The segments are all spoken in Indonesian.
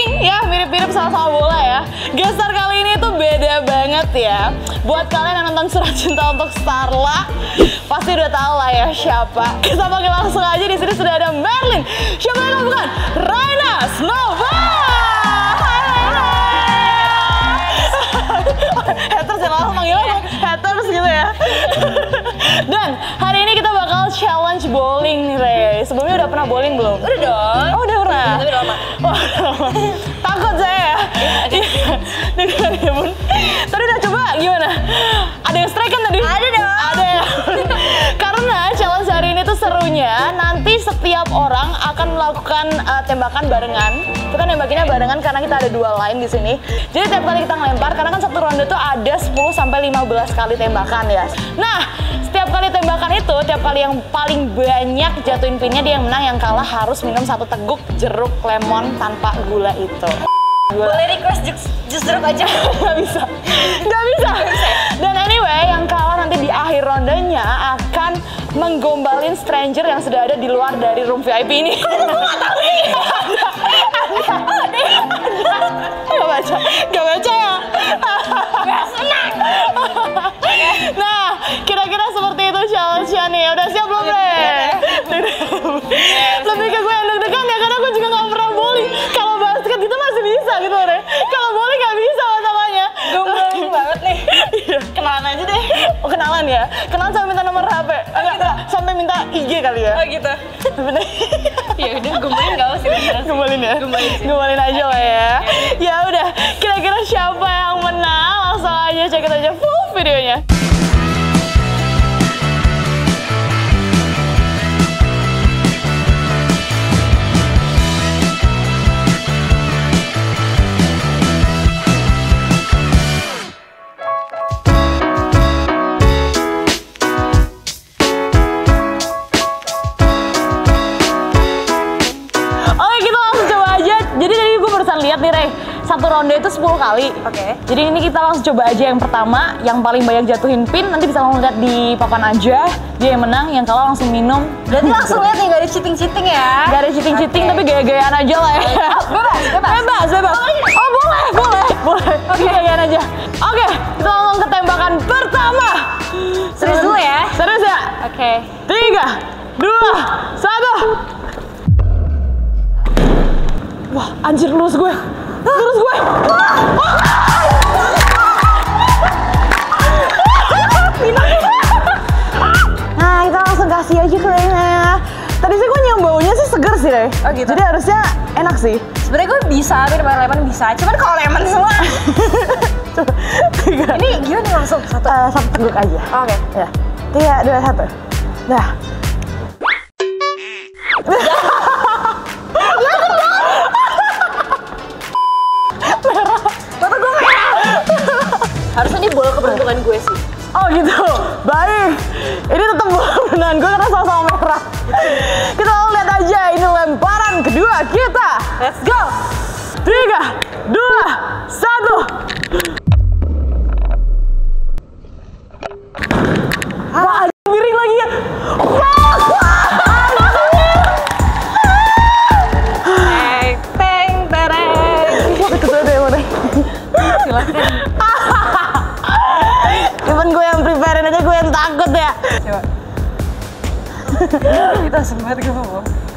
ya mirip-mirip sama bola ya. Gestar kali ini tuh beda banget ya. Buat kalian yang nonton Surat Cinta Untuk Starla, pasti udah tahu lah ya siapa. Kita panggil langsung aja, di sini sudah ada Merlin. Siapa yang bukan? Raina Nova. Haters yang langsung manggil aku haters gitu ya. Dan hari ini kita bakal challenge bowling nih, Rey. Sebelumnya udah pernah bowling belum? Udah dong. Oh, udah pernah? Tapi udah lama. Takut saya ya? Dengar ya bun. Tadi udah coba gimana? Ada yang strike kan tadi? Ada dong. Ada ya? Karena challenge hari ini tuh serunya, nanti setiap orang akan melakukan tembakan barengan. Kita nembakinnya barengan karena kita ada 2 line di sini. Jadi tiap kali kita ngelempar, karena kan satu ronde tuh ada 10-15 kali tembakan ya. Nah, setiap kali tembakan itu, tiap kali yang paling banyak jatuhin pinnya dia yang menang, yang kalah harus minum 1 teguk jeruk lemon tanpa gula itu. Boleh request jus jeruk aja? Nggak bisa. Nggak bisa. Dan anyway, yang kalah nanti di akhir rondenya akan menggombalin stranger yang sudah ada di luar dari room VIP ini. Gak baca ya? Gak senang. Nah, kira-kira seperti itu challenge-nya nih. Udah siap belum, Bre? Lebih ke gue yang deg-degan ya, karena gue juga gak pernah bowling. Kalau basket gitu masih bisa gitu, Bre. Kalau bowling gak bisa masalahnya. Gombalin banget nih. Kenalan aja deh. Oh, kenalan ya? Kenalan sampai minta nomor HP? Enggak, sampai minta IG kali ya? Oh gitu. Bener. Ya udah, gombalin gak usah sih. Gombalin ya? Gombalin aja lah ya. Ya udah, kira-kira siapa yang menang? Langsung aja cek aja full videonya. Lihat nih, Rey, 1 ronde itu 10 kali. Oke. Jadi ini kita langsung coba aja yang pertama, yang paling banyak jatuhin pin, nanti bisa langsung lihat di papan aja. Dia yang menang, yang kalah langsung minum. Berarti langsung lihat nih, gak ada cheating-cheating ya? Gak ada cheating-cheating, tapi gaya-gayaan aja lah ya. Bebas. Oh, boleh. Oke, gayaan aja. Oke, kita langsung ke tembakan pertama. Serius dulu ya? Serius ya? Oke. 3, 2, 1. Wah, anjir, lurus gue. Nah, kita langsung kasih aja ke Reyna. Tadi sih gue nyium baunya sih seger sih, Rey. Oh gitu? Jadi harusnya enak sih. Sebenarnya gue bisa, minum air lemon bisa. Cuman kalau lemon semua. Coba, 3. Ini gimana langsung? 1 teguk aja. Oke. Ya, 3, 2, 1. Dah. Harusnya ini bola keberuntungan gue sih. Oh gitu, baik. Ini tetap bola keberuntungan gue karena sama-sama merah. Kita langsung lihat aja, ini lemparan kedua kita. Let's go. 3, 2, 1. Wah, ada miring lagi ya. Silahkan. Even gue yang preparein aja gue yang takut ya. Coba. Kita sempat gue mau.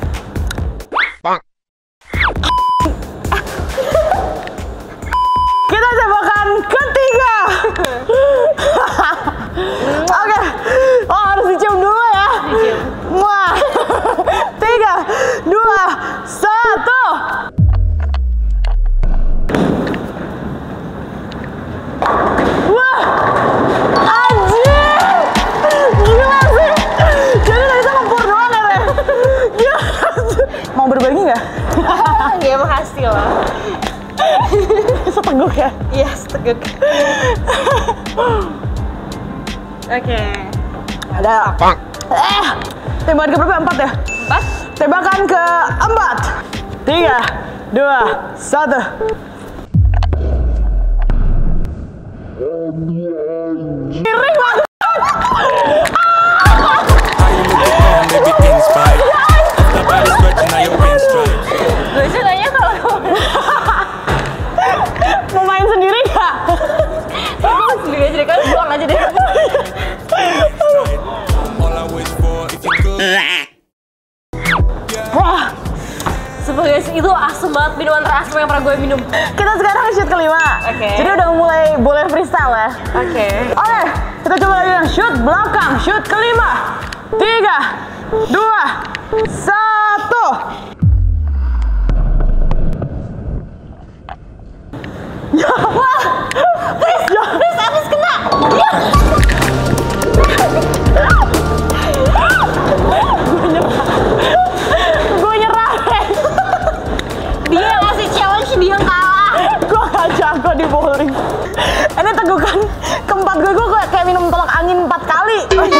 Kita tembakan ketiga. Oke. Oh, harus dicium dulu ya. Dicium. Wah. 3, 2, 1. Wah, anjir, gila sih. Jadi tadi itu ngepur doang ya, Rey? Gila sih. Mau berbagi nggak? Game hasil lah. Seteguk ya? Iya, seteguk. Oke. Ada. Tembakan ke berapa? 4 ya? 4. Tembakan keempat. 3, 2, 1. Miring banget. Gue sih nanya kalau terasma yang pernah gue minum. Kita sekarang shoot kelima. Oke. Jadi udah mulai boleh freestyle ya. Oke. Oke, kita coba lagi yang shoot belakang, shoot kelima. 3, 2, 1. Ya, wah, please habis kena. Ya. Gue nyerah. Dia ngasih challenge, dia kalah. Gue gak jago di bowling. Ini tegukan keempat gue kayak minum tolak angin 4 kali.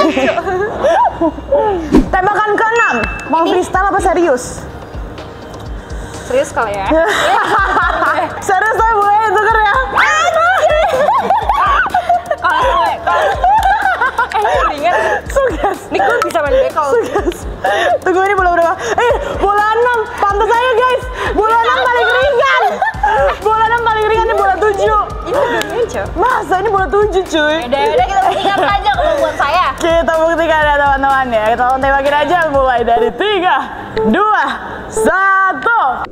Tembakan ke-6. Mau freestyle apa serius? Serius kali ya? Serius tapi boleh tuker ya? Kalau ringan. Sugas. Nih gue bisa main bekal. Sugas. Tunggu ini bola berapa? Bola 6. Pantas aja guys. Bola 6 paling ringan. Bola 6 paling ringan, ini bola 7. Ini udah meja. Masa ini bola 7 cuy? Udah kita buktikan saja kalau buat saya. Kita buktikan ya teman-teman ya. Kita tembakin aja mulai dari 3, 2, 1.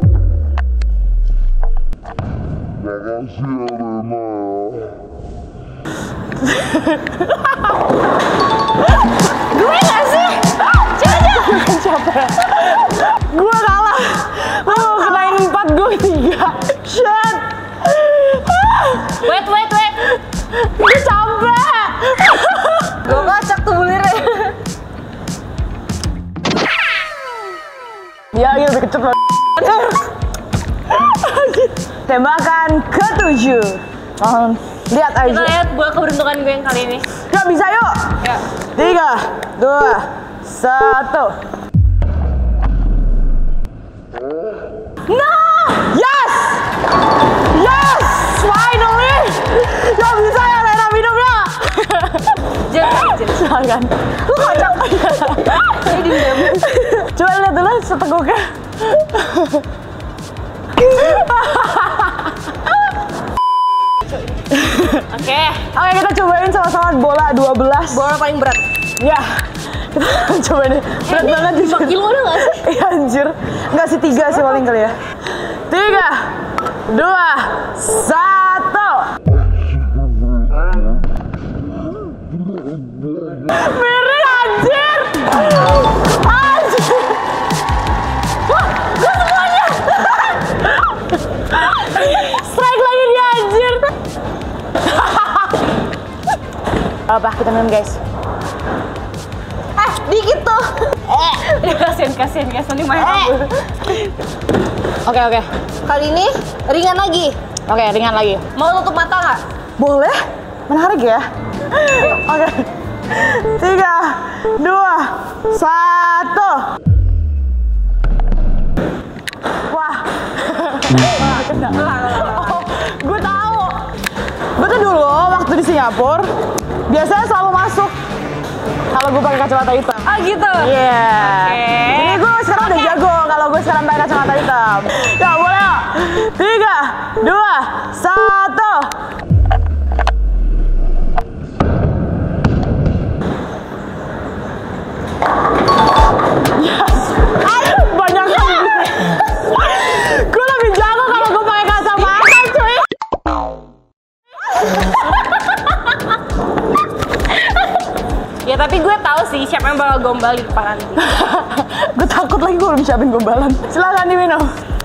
Makasih ya Rena. Gue gak sih? Capek. Gue kalah. Lu kenain 4, gue 3. Shit. Wait. Gue capek. Gue kocak tuh bulirnya. Ya, ini lebih kecut banget. Tembakan ke-7. Lihat Kita aja. lihat bola keberuntungan gue yang kali ini. Gak bisa yuk. Ya. 3, 2, 1. No! Yes! Yes! Finally! Gak bisa ya Rena minumnya. Jangan. Silakan. Lu kocak. Saya dendam. Coba lihat dulu seteguknya. Oke. Oke, kita cobain sama-sama bola 12. Bola paling berat. Ya. Kita cobain nih. Berat banget di 5 kilo ada nggak sih? Iya anjir. Enggak sih, 3 sih paling kali ya. 3, 2, 1. Miring anjir. Anjir. Wah, gue semuanya. Strike lagi dia anjir. Apa kita minum guys? Dikit tuh. Kasian guys, nanti main kabur. Oke. Kali ini ringan lagi. Oke, ringan lagi. Mau tutup mata nggak? Boleh? Menarik ya? Oke. 3, 2, 1. Wah. Oh, gue tahu. Gue tuh dulu waktu di Singapura biasanya selalu masuk kalau gue pakai kacamata hitam. Ah gitu. Iya. Oke. Jadi gue sekarang udah jago kalau gue sekarang pakai kacamata hitam. Ya boleh. 3, 2, 1. Yes. Banyak kan. Gue lebih jago kalau gue pakai kacamata cuy. Ya tapi gue tahu sih siapa yang bakal gombal di depan nanti. Gue takut lagi gue belum siapin gombalan. Silakan diminum.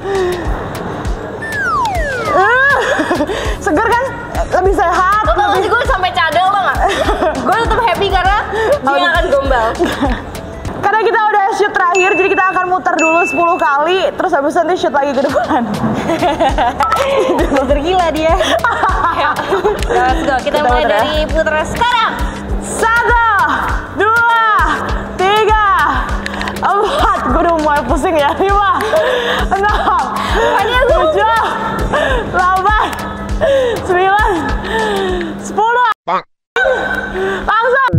Seger kan? Lebih sehat. Lo tau gak sih gue sampai cadel lo nggak? Gue tetap happy karena dia akan gombal. Karena kita udah shoot terakhir, jadi kita akan muter dulu 10 kali, terus habis itu nanti shoot lagi ke depan. Buzzer gila dia. Let's go, kita mulai muter ya. dari puter sekarang. 1, 2, 3, 4. Gue udah mulai pusing ya. 5, 6, 7, 8, 9, 10. Langsung.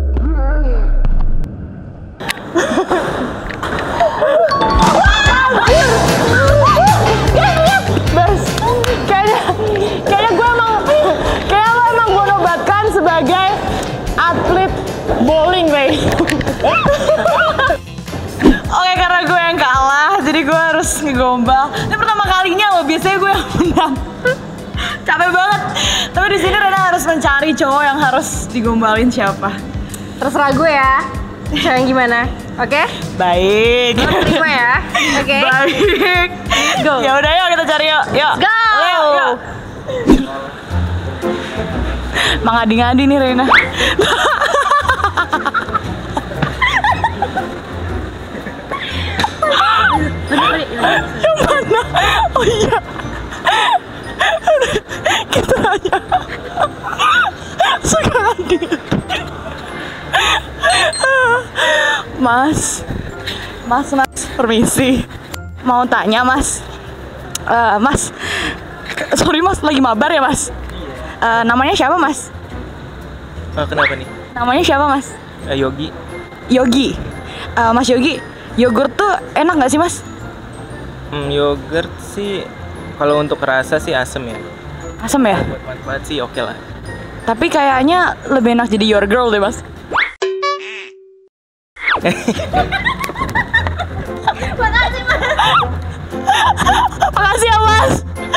Bes, kayaknya lo emang gue nobatkan sebagai atlet bowling, Bey. Oke, karena gue yang kalah, jadi gue harus Mas ngegombal. Ini pertama kalinya loh, biasanya gue yang menang. Capek banget. Tapi di sini Rena harus mencari cowok yang harus digombalin siapa. Terserah gue ya. Cowok yang gimana? Oke? Baik. Lo terima ya? Oke? Baik. Go. Ya udah yuk kita cari yuk. Yuk. Go. Yuk. Mengadi-ngadi nih Rena. Yang mana? Oh iya. Kita aja. Sekali. Mas, permisi. Mau tanya Mas. Mas, sorry Mas, lagi mabar ya Mas? Namanya siapa Mas? Kenapa nih? Namanya siapa Mas? Yogi. Yogi. Mas Yogi, yogurt tuh enak nggak sih Mas? Yogurt sih, kalau untuk rasa sih asem ya. Asam ya? Buat manfaat sih oke lah. Tapi kayaknya lebih enak jadi your girl deh Mas. Makasih Mas. Makasih ya Mas.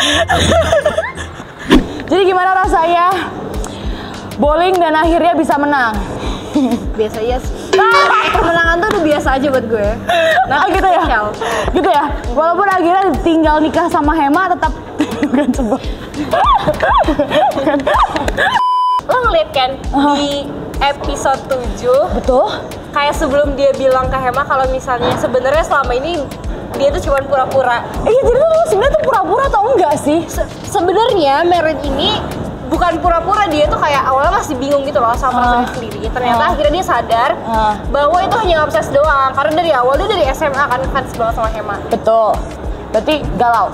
Jadi gimana rasanya bowling dan akhirnya bisa menang? Biasa aja sih. Kemenangan tuh udah biasa aja buat gue. Oh gitu ya? Spesial. Gitu ya? Walaupun akhirnya tinggal nikah sama Hema tetap bukan sebuah. Lo ngeliat kan di episode 7, Betul? kayak sebelum dia bilang ke Hema kalau misalnya sebenarnya selama ini dia tuh cuma pura-pura. Iya, jadi tuh sebenarnya tuh pura-pura atau enggak sih? Sebenarnya Maren ini bukan pura-pura, dia tuh kayak awalnya masih bingung gitu loh sama perasaannya sendiri. Ternyata akhirnya dia sadar bahwa itu hanya obses doang. Karena dari awal dia dari SMA kan fans banget sama Hema. Betul. Berarti galau.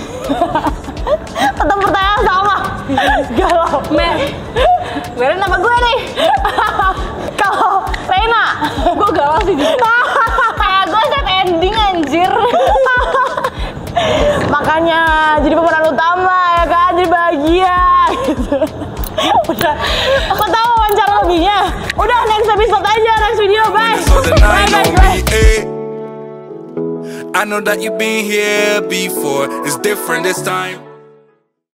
Tetap pertanyaan sama. Galau. Maren nama gue nih. Kalau Rena, Gue galau sih juga. Kayak gue set ending anjir. makanya jadi pemeran utama ya kan, jadi bahagia gitu. Udah, kau tahu wawancara lebihnya? Udah, next episode aja, next video, bye. Bye guys, bye. I know that you've been here before. It's different this time.